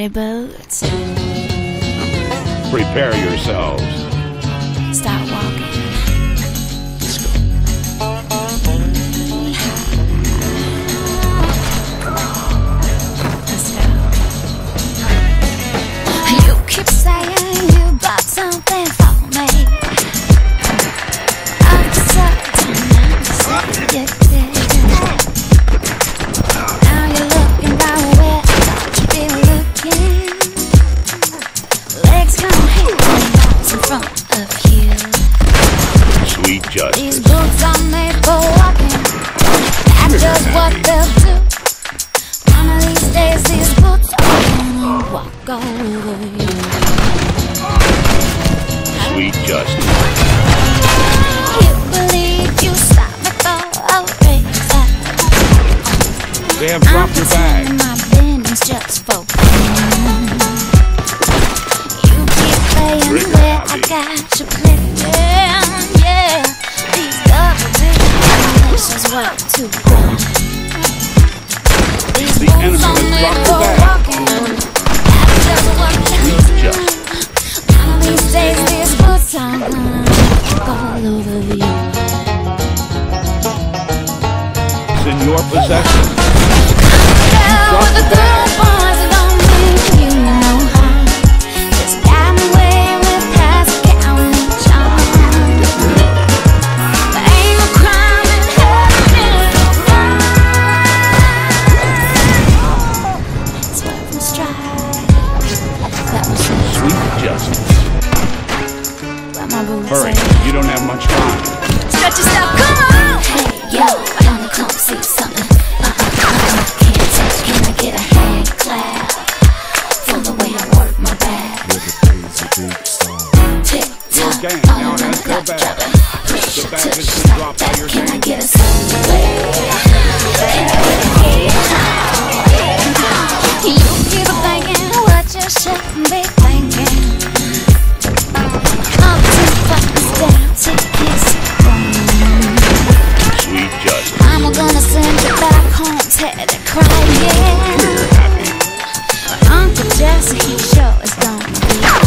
sweaty boots. Prepare yourselves. Start walking. Let's go. You keep saying you got something for me. I'm certain you did. Now you're looking right where I thought you'd be looking. Legs come here in front of you. Sweet justice. These boots are made for walking. That's just what they'll do. One of these days these boots are gonna walk over you. Sweet justice. You believe you stop before a razor. They have dropped your bag. I'm my business just for fun. You keep playing where I got you playing. Yeah, these double digits work too good. These The boots enemy are has made dropped for the bag. walking. That's just what Sweet justice. one of these days these boots are gonna walk all over you. It's in your possession. With the good boys don't mean you know how. Just got me way with past counting charm. There ain't no crime in heaven, no fun. It's worth the stride. That was it. Sweet justice. What my boo Hurry, say. you don't have much time. Stretch yourself, come on. Hey, yo, wanna come see something? Can't touch, can I get a hand clap? From the way I work my back. Tick tock, Gang all now on has the their clock, bag. drop it. Push The it, bag touch, has been stop dropped by that. your Can I gang. get a subway? You keep thinking what you shouldn't be thinking. Up to buttons down to kiss one. Sweet justice. I'm gonna send you back home, Teddy, crying. You're happy. Uncle Jesse, he sure is gonna be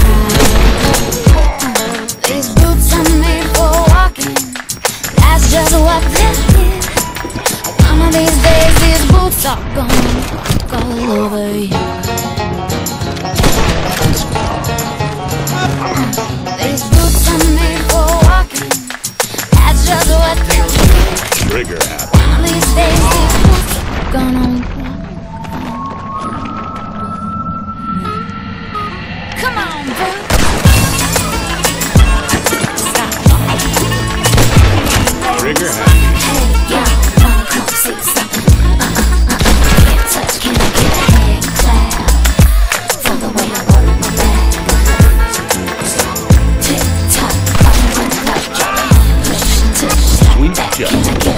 proud. These boots are made for walking. That's just what they did. One of these days, these boots are gonna walk all over you. These boots are made for walking. That's just what they did. Trigger happy. One of these days, these boots are gonna walk. Come on, bro. Stop. Trigger happy. Hey, y'all wanna come see something? Can't touch, can I get a hand clap? From the way I work my back. Tick tock, all on the clock, drop it. Push, touch, stop Sweet that. justice. Can I get